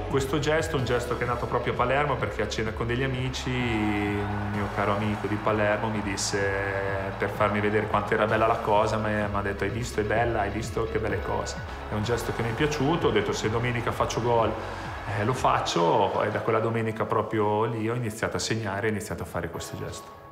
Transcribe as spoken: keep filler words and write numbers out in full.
Questo gesto è un gesto che è nato proprio a Palermo, perché a cena con degli amici un mio caro amico di Palermo mi disse, per farmi vedere quanto era bella la cosa, mi ha detto: hai visto, è bella, hai visto che belle cose. È un gesto che mi è piaciuto, ho detto se domenica faccio gol eh, lo faccio, e da quella domenica proprio lì ho iniziato a segnare, ho iniziato a fare questo gesto.